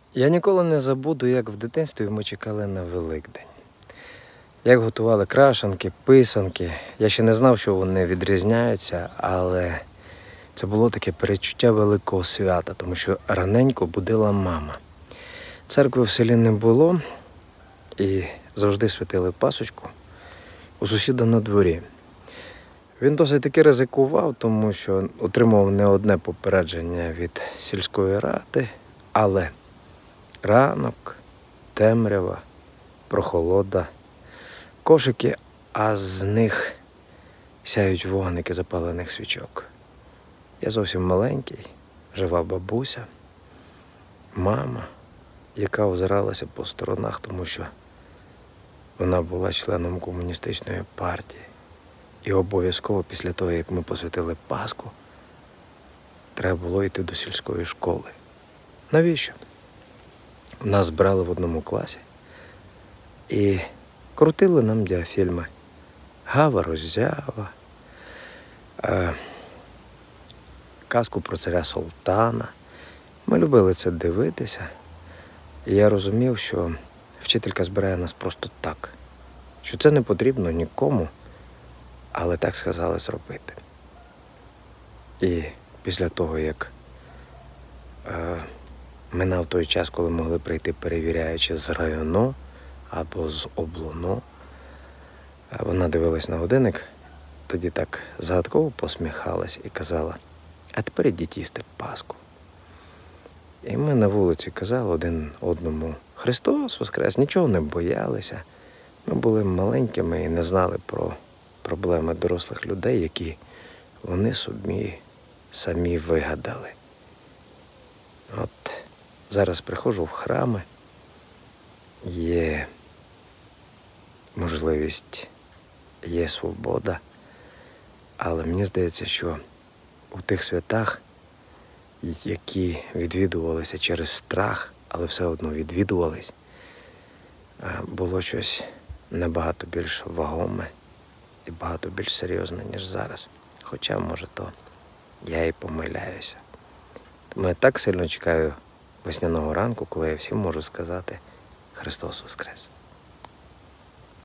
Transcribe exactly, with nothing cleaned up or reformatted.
Я ніколи не забуду, як в дитинстві ми чекали на Великдень. Як готували крашанки, писанки. Я ще не знав, що вони відрізняються, але це було таке перечуття великого свята, тому що раненько будила мама. Церкви в селі не було і завжди святили пасочку у сусіда на дворі. Він досить таки ризикував, тому що отримав не одне попередження від сільської ради, але ранок, темрява, прохолода, кошики, а з них сяють вогники запалених свічок. Я зовсім маленький, жива бабуся, мама, яка озиралася по сторонах, тому що вона була членом комуністичної партії. І обов'язково після того, як ми посвятили Пасху, треба було йти до сільської школи. Навіщо? Нас брали в одному класі і крутили нам діафільми «Гава Роззява», е, казку про царя Султана. Ми любили це дивитися. І я розумів, що вчителька збирає нас просто так, що це не потрібно нікому, але так сказали зробити. І після того, як е, минав той час, коли могли прийти перевіряючи з району або з облону, вона дивилась на годинник, тоді так загадково посміхалась і казала: «А тепер ідіть їсти Пасху». І ми на вулиці казали один одному: «Христос Воскрес!», нічого не боялися. Ми були маленькими і не знали про проблеми дорослих людей, які вони собі самі вигадали. От зараз приходжу в храми, є можливість, є свобода, але мені здається, що у тих святах, які відвідувалися через страх, але все одно відвідувались, було щось набагато більш вагоме і багато більш серйозне, ніж зараз. Хоча, може, то я і помиляюся. Тому я так сильно чекаю весняного ранку, коли я всім можу сказати: «Христос Воскрес!».